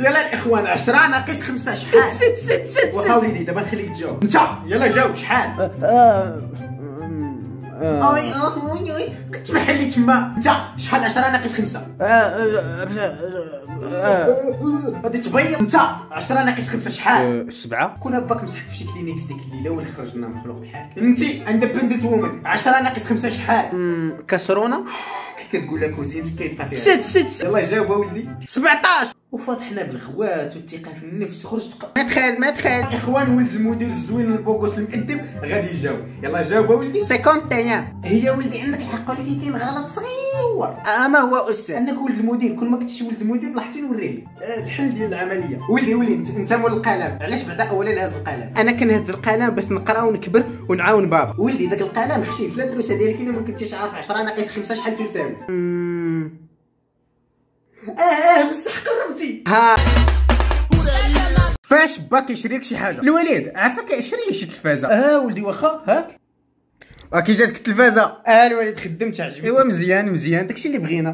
يلا الاخوان 10 ناقص 5 شحال؟ ست واخا وليدي دابا نخليك تجاوب انت. يلا جاوب شحال؟ اوي كنت محلي تما. انت شحال 10 ناقص 5؟ غادي تبين. انت 10 ناقص 5 شحال؟ 7. كون باك مسحك في شي كلينيكس ديك الليله وين خرجنا مخلوق بحالك. انت اندبندنت وومن 10 ناقص 5 شحال؟ كسرونه. كي كتقول لك وزينتك كيبقى فيها ست. يلا جاوب ولدي. 17. وفاضحنا بالغوات والثقه في النفس. خرجت ما تخاز. اخوان ولد المدير الزوين البوكوس المؤدب غادي يجاوب. يلا جاوب ولدي. 51. هي ولدي عندك الحق ولكن كاين غلط صغير. ما هو استاذ؟ انك ولد المدير. كل ما كنتي ولد المدير لاحظتي نوريه لي الحل ديال العمليه. ولدي انت مول القلم. علاش بعدا اولا هاز القلم؟ انا كنهز القلم باش نقرا ونكبر ونعاون بابا. ولدي داك القلم خشيف. لا الدروسه ديالك الا ما كنتيش عارف 10 ناقص 5 شحال تساوي. بصح قربتي. ها فاش باك يشريك شي حاجه الوليد عافاك شري لي شي تلفازه. ولدي واخا هاك كي جاتك التلفازه. الوليد خدمت عجبني. ايوا مزيان داكشي اللي بغينا.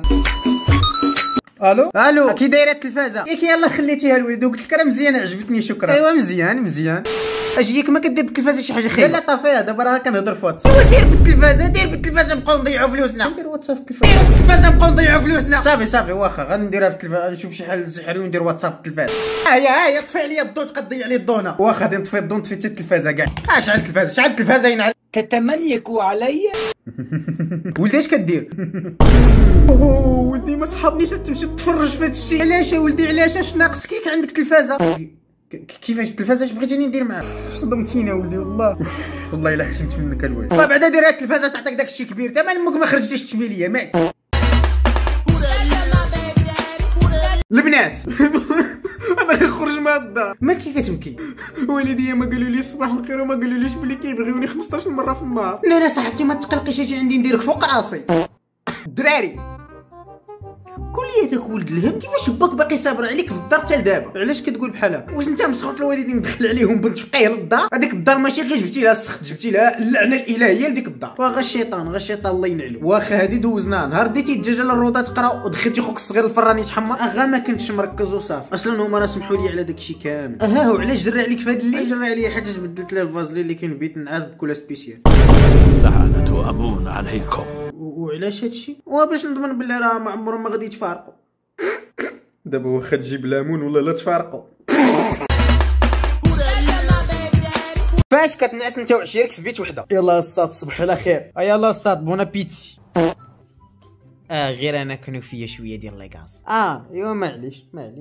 الو كي دايره التلفازه؟ ياك يلاه خليتيها الوليد وقلت لك راه مزيانه عجبتني شكرا. ايوا مزيان. اجيك ما كدير بالتلفازه شي حاجه خايبه. لا طافيها دابا راه كنهضر في واتساب. ايوا دير بالتلفازه نبقاو نضيعوا فلوسنا. ندير واتساب في التلفازه نبقاو نضيعوا فلوسنا. صافي واخا غنديرها في التلفازه. نشوف شي حل سحري وندير واتساب في التلفازه. هيا طفي عليا الضو. تقضي لي الضونه. واخا غادي نطفي الضو. طفيت التلفازه كاع. شعل التلفازه ينعل. تتمنيك علي. ولدي اش كدير؟ ولدي ما صحابنيش تمشي تتفرج في هذا الشيء. علاش يا ولدي علاش؟ اش ناقص كيك عندك تلفازه؟ كيفاش التلفازه؟ اش بغيتيني ندير معاك؟ صدمتينا ولدي والله. والله الا حشمت منك الوالد. بعدا دير هاد التلفازه تعطيك داك الشيء كبير. تا امك ما خرجتيش تشبي ليا ماك. البنات انا غنخرج مع الدار. ما كتبكي والدي؟ ما قالوا لي صباح الخير وما قالوا ليش بلي كيبغيوني 15 مره في النهار. لا صاحبتي ما تقلقيش. اجي عندي نديرك فوق راسي. الدراري قول لي هذاك ولد الهم كيفاش باك باقي صابر عليك في الدار حتى لدابا؟ علاش كتقول بحال هكا؟ واش انت مسخوط الوالدين دخل عليهم بنت فقيه للدار؟ هذيك الدار ماشي غير جبتي لها السخط، جبتي لها اللعنه الالهيه لديك الدار. غير الشيطان الله ينعلو. واخا هادي دوزناها. نهار ديتي الدجاجه للروضه تقرا ودخلتي خوك الصغير الفران يتحمر. غا ما كنتش مركز وصافي. اصلا هما راه سمحوا لي على داكشي كامل. هو علاش جرى عليك في هاد الليل؟ جرى عليا حيت بدلت له الفازلين اللي كاين في بيت النعاس بكولا سبيسيال. لعنة أبونا عليكم. وعلاش هادشي؟ وباش نضمن بلي راه ما عمرهم ما غادي يتفارقوا. دابا واخا تجيب ليمون ولا لا تفارقوا. فاش كتنعس انت وعشيرك في بيت وحده؟ يلا الصاد صبح على خير. يلا الصاد بون ابيتي. غير انا كانوا فيا شويه ديال لاكاس. ايوا معليش.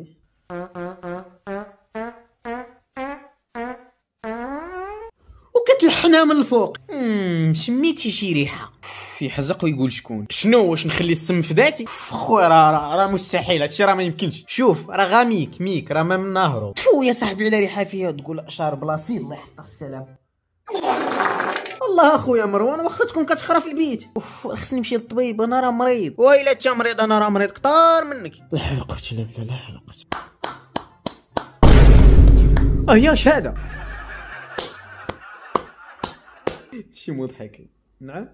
وكتلحنها من الفوق. شميتي شي ريحه؟ يحزق ويقول شكون؟ شنو واش نخلي السم في ذاتي؟ خويا راه مستحيل هادشي. راه ما يمكنش. شوف راه غاميك راه ما من نهرو. يا صاحبي على ريحه فيها تقول شهر بلاصي. الله يحفظ السلام. الله اخويا مروان واخا تكون كتخرا في البيت. خصني نمشي للطبيب انا راه مريض. ويلا انت مريض انا راه مريض كثار منك. لا حول ولا قوه الا بالله. لا حول ولا قوه. يا شهاده شي مضحك. نعم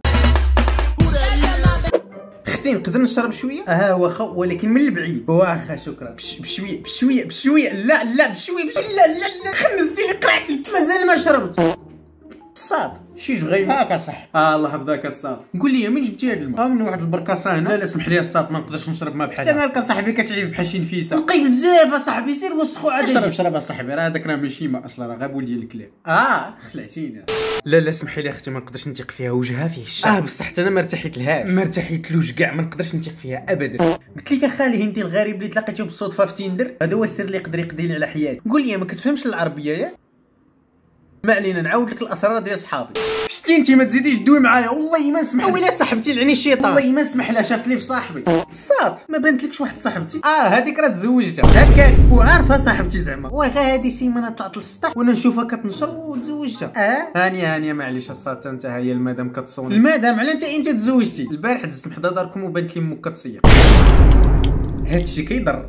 اختي نقدر نشرب شويه؟ واخا ولكن من البعيد. واخا شكرا. بشويه. لا بشويه. لا خنزتي لي قرعتي. مازال ما شربت. الصاد شي جغيم هاكا صح. الله يحفظك الصاد. قول لي منين جبتي هاد الماء؟ من واحد البركاسه هنا. لا سمح لي الصاد ما نقدرش نشرب ما بحال. مالك اصاحبي كتعيب بحال شي نفيسه؟ نقي بزاف اصاحبي. سير وسخو عاد. شرب اصاحبي. راه هذاك راه ماشي ماء اصلا راه غابول ديال الكلاب. خلعتينا. لا سمحي لي اختي ما نقدرش نثق فيها. وجهها فيه الشر. بصح حتى انا ما ارتحيتلهاش. ما ارتحيتلوش كاع. ما نقدرش نثق فيها ابدا. قلت لك اخالي انت الغريب اللي تلاقيتو بالصدفه في تيندر. هذا هو السر اللي يقدر يقضي لي على حياتي. قول لي ما كتفهمش العربيه ياك؟ ما علينا نعاود لك الاسرار ديال صحابي. شتي انت ما تزيديش تدوي معايا والله ما نسمح. ويلا صاحبتي لعني الشيطان. والله ما نسمح لها. شافت لي في صاحبي صاد. ما بانتلكش واحد صاحبتي؟ هذيك راه تزوجتها هكاك وعارفه صاحبتي زعما. واخا هذه سيمانه طلعت للسطح وانا نشوفها كتنشر وتزوجتها. هانيه معليش الصاد. انت ها هي المدام كتصوني. المدام على انت امتى تزوجتي؟ البارح دزت محدا داركم وبانت لي امك كتصيح. هادشي كيضر.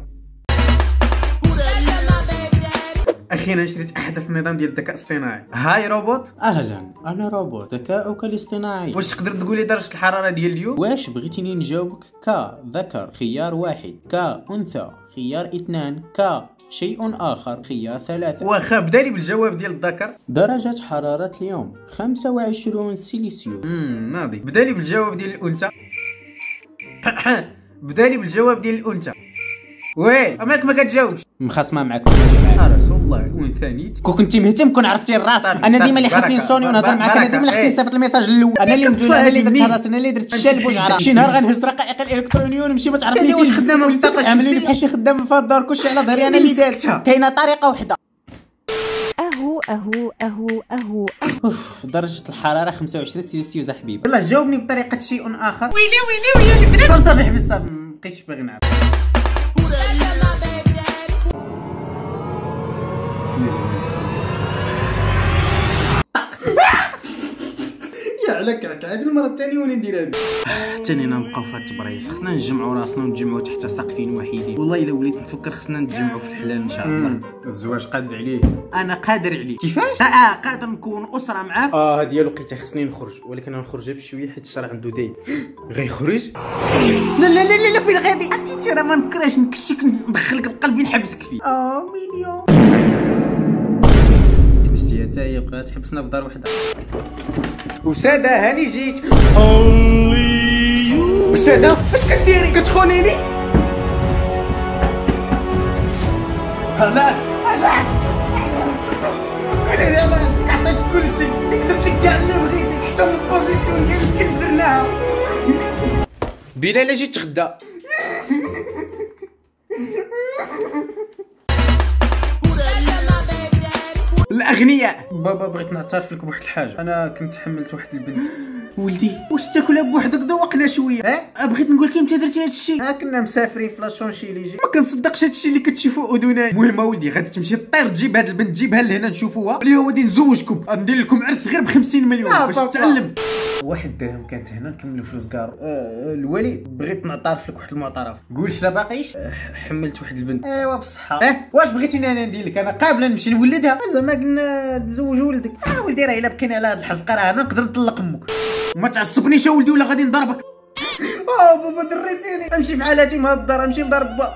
اخيرا شريت احدث نظام ديال الذكاء الاصطناعي. هاي روبوت. اهلا انا روبوت ذكاؤك الاصطناعي. واش تقدر تقول لي درجه الحراره ديال اليوم؟ واش بغيتيني نجاوبك ك ذكر خيار واحد، ك انثى خيار 2. ك شيء آخر. خيار 3. واخا بدا لي بالجواب ديال الذكر. درجة حرارة اليوم 25 سيليسيوس. ناضي. بدا لي بالجواب ديال الانثى. بدا لي بالجواب ديال الانثى. وي مالك ما كتجاوبش؟ مخاصمة معاك. رسول الله وانثانيت. كون كنتي مهتم كون عرفتي الراس. انا ديما اللي خاصني نصوني ونهضر معاك. انا ديما اللي خاصني نصيفط الميساج الاول. انا اللي مدير، انا اللي درت الراس، انا اللي درت الشال بوجعرة. شي نهار غنهز رقائق الالكترونيه ونمشي ما تعرفني فين. واش خدامه بالطاقه الشمسيه؟ عملوا لي بحال شي خدام في الدار كلشي على ظهري. انا اللي دارت. كاينه طريقه وحده. أهو درجة الحرارة 25 سيليسيوس حبيبي. يلاه جاوبني بطريقه شيء اخر. ويلي ويا البنات. صافي حبس صافي مبقيتش باغي نعرف. يا عليك هاد المرة الثانية ولا نديرها بك. حتى انا نبقاو في هاد التبريش. خصنا نجمعوا راسنا ونتجمعوا تحت سقفين وحيدين. والله الا وليت نفكر خصنا نتجمعوا في الحلال ان شاء الله. الزواج قاد عليه. انا قادر عليه. كيفاش؟ قادر نكون اسره معاك. هادي الوقيته خصني نخرج، ولكن غنخرج بشويه حيت الشارع عنده دايت. غيخرج؟ لا فين غادي؟ عرفتي انت راه ما نكرهش نكشك ندخلك بقلبي نحبسك فيه. مليون. حبستي حتى هي بقات تحبسنا في دار وحده. وسادة هاني جيت. وسادة اش كديري؟ كتخونيني؟ علاش عطيتك كلشي، درت لك كاع اللي بغيتي، حتى من البوزيسيون ديالك كنت درناها. بلا جيت تغدى. الاغنياء. بابا بغيت نعترف لك بواحد الحاجه. انا كنت حملت واحد البنت. ولدي واش تاكلها بوحدك؟ دوقنا شويه. بغيت نقول لك انت درتي هذا الشيء. كنا مسافرين في لاشونشيليزي. ما كنصدقش هذا الشيء اللي كتشوفوا اذناي. المهم اولدي غادي تمشي طير تجيب هاد البنت، تجيبها لهنا نشوفوها. اللي هو غادي نزوجكم، غندير لكم عرس غير ب 50 مليون باش تتعلم. واحد درهم كانت هنا نكملوا في الزكار. الوليد بغيت نعترف لك واحد المعترف. قولش لا باقيش. حملت واحد البنت. ايوا بصحه. واش بغيتيني انا ندير لك؟ انا قابله نمشي نولدها. زعما قلنا تزوج ولدك. ولدي راه الا بكينا على هاد الحزقه راه انا نقدر نطلق امك. ما تعصبنيش ولدي ولا غادي نضربك. بابا دريتيني. امشي في حالاتي من هاد الدار، امشي لدار با.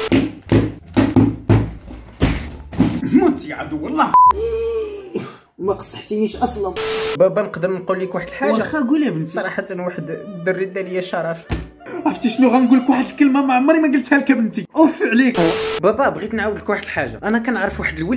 موت يا عدو الله. ما قصحتينيش اصلا. بابا نقدر نقول لك واحد الحاجه؟ واخا قول يا بنتي. صراحه واحد الدري دار ليا شرف. عرفتي شنو غنقول لك؟ واحد الكلمه ما عمري ما قلتها لك بنتي. اوف عليك. بابا بغيت نعاود لك واحد الحاجه. انا كنعرف واحد الولد.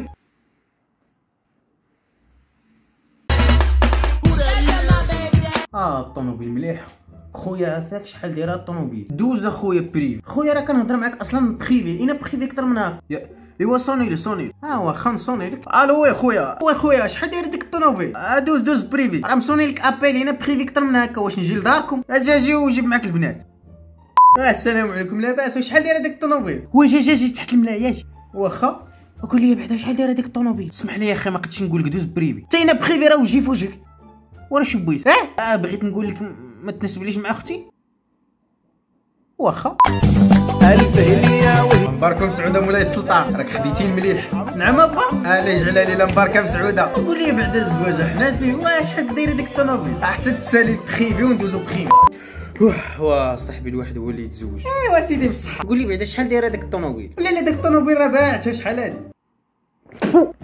الطوموبيل مليح. خويا عافاك شحال دايره الطوموبيل؟ دوز اخويا بريفي. خويا راه كنهضر معاك اصلا بريفي. انا بريفي اكثر من هكا. ايوا صوني واخا نصوني لك. الو وي خويا شحال داير ديك الطوموبيل؟ دوز بريفي. راه مصوني لك ابيل هنا بريفي اكثر من هكا. واش نجي لداركم؟ اجي وجيب معاك البنات. السلام عليكم. لاباس؟ وشحال دايره ديك الطوموبيل؟ جي تحت الملايات. واخا قول لي بعدا شحال دايره ديك الطوموبيل؟ اسمح لي يا اخي ما قدتش نقول لك دوز بريفي. حتى انا بريفي راه وجهي في وجهك. ورا شو بغيت؟ بغيت نقول لك ما تنسبليش مع اختي. واخا. الف هليه. مباركه مسعوده مولاي السلطان. راك خديتي مليح. نعم ابا. لا يجعلها ليله مباركه مسعوده. قول لي بعدا الزواج حنا فيه واش حد دايره ديك الطوموبيل؟ حتى تسالي بخيفي وندوزو بخيفي. صاحبي الواحد هو اللي يتزوج. ايوا سيدي بصحه. قول لي بعدا شحال دايره ديك الطوموبيل؟ لا ديك الطوموبيل راه باعتها. شحال هادي؟